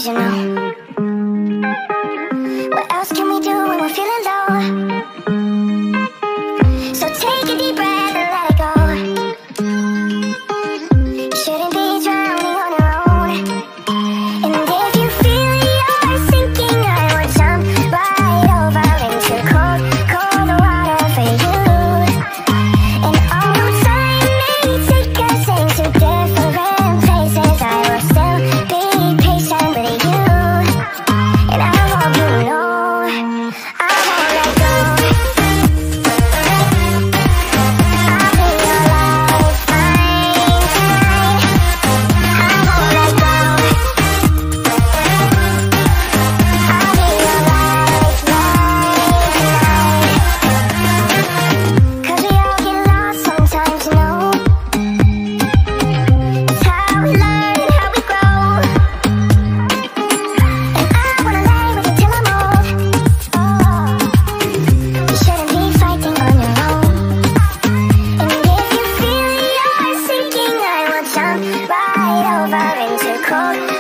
you know. What else can we do when we're feeling low? So take a deep breath and let it go. You shouldn't be drowning on your own. And if you feel you're sinking, I will jump right over into cold, cold water for you. And although time may take us into different places, I will still be patient with you. And I hope you know I won't let go. I'll be your lifeline. I won't let go. I'll be your lifeline. 'Cause we all get lost sometimes, you know. It's how we learn and how we grow. And I wanna lay with you till I'm old. You shouldn't be fighting on your own. And if you feel you're sinking, I will jump right over into cold,